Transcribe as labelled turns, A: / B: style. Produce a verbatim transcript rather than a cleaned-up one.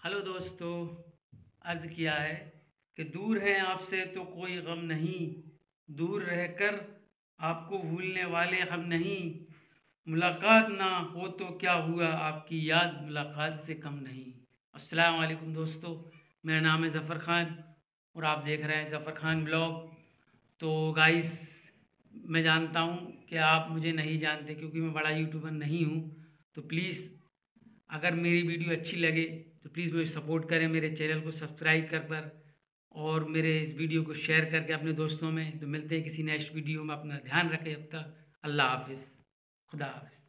A: Hello दोस्तों, अर्ज़ किया है कि दूर हैं आपसे तो कोई गम नहीं, दूर रहकर आपको भूलने वाले हम नहीं। मुलाकात ना हो तो क्या हुआ, आपकी याद मुलाकात से कम नहीं। अस्सलाम वालेकुम दोस्तों, मेरा नाम है ज़फ़र ख़ान और आप देख रहे हैं ज़फ़र ख़ान ब्लॉग। तो गाइस, मैं जानता हूँ कि आप मुझे नहीं जानते क्योंकि मैं बड़ा यूट्यूबर नहीं हूँ। तो प्लीज़ अगर मेरी वीडियो अच्छी लगे तो प्लीज़ मुझे सपोर्ट करें, मेरे चैनल को सब्सक्राइब कर कर और मेरे इस वीडियो को शेयर करके अपने दोस्तों में। तो मिलते हैं किसी नेक्स्ट वीडियो में, अपना ध्यान रखें। अब तक अल्लाह हाफ़िज़, खुदा हाफ़िज़।